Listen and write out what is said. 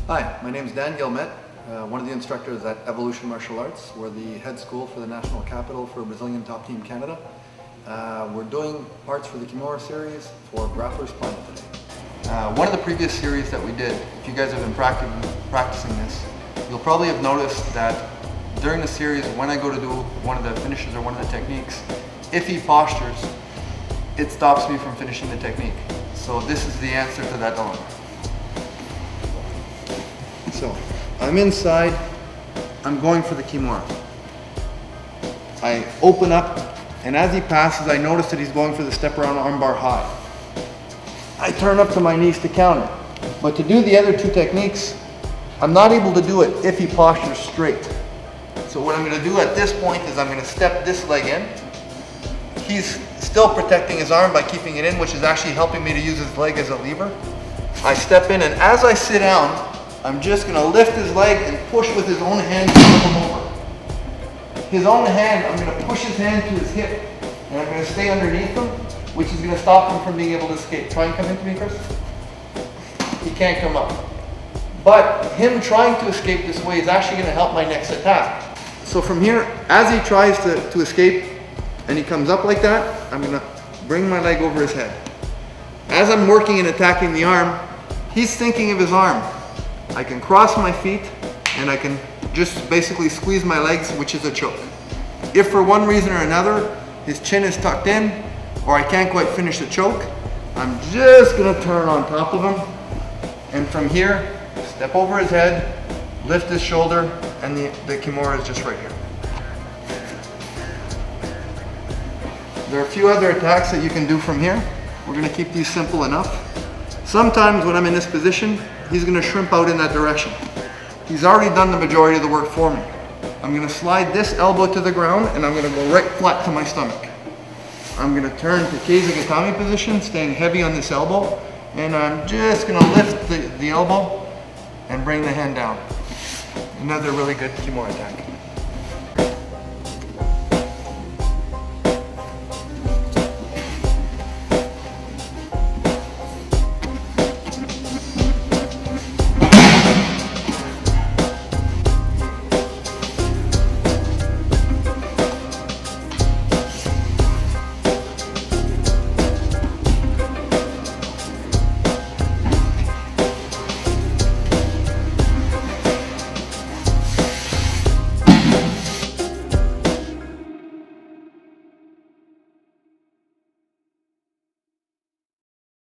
Hi, my name is Dan Guillemette, one of the instructors at Evolution Martial Arts. We're the head school for the national capital for Brazilian Top Team Canada. We're doing parts for the Kimura series for Grappler's Planet today. One of the previous series that we did, if you guys have been practicing this, you'll probably have noticed that during the series, when I go to do one of the finishes or one of the techniques, if he postures, it stops me from finishing the technique. So this is the answer to that dilemma. So, I'm inside, I'm going for the Kimura. I open up, and as he passes, I notice that he's going for the step around armbar high. I turn up to my knees to counter. But to do the other two techniques, I'm not able to do it if he postures straight. So what I'm going to do at this point is I'm going to step this leg in. He's still protecting his arm by keeping it in, which is actually helping me to use his leg as a lever. I step in, and as I sit down, I'm just going to lift his leg and push with his own hand to flip him over. His own hand, I'm going to push his hand to his hip, and I'm going to stay underneath him, which is going to stop him from being able to escape. Try and come into me, Chris. He can't come up. But him trying to escape this way is actually going to help my next attack. So from here, as he tries to escape, and he comes up like that, I'm going to bring my leg over his head. As I'm working and attacking the arm, he's thinking of his arm. I can cross my feet and I can just basically squeeze my legs, which is a choke. If for one reason or another his chin is tucked in or I can't quite finish the choke, I'm just going to turn on top of him, and from here step over his head, lift his shoulder, and the Kimura is just right here. There are a few other attacks that you can do from here. We're going to keep these simple enough. Sometimes when I'm in this position, he's going to shrimp out in that direction. He's already done the majority of the work for me. I'm going to slide this elbow to the ground, and I'm going to go right flat to my stomach. I'm going to turn to Keisagatame position, staying heavy on this elbow, and I'm just going to lift the elbow and bring the hand down. Another really good Kimura attack.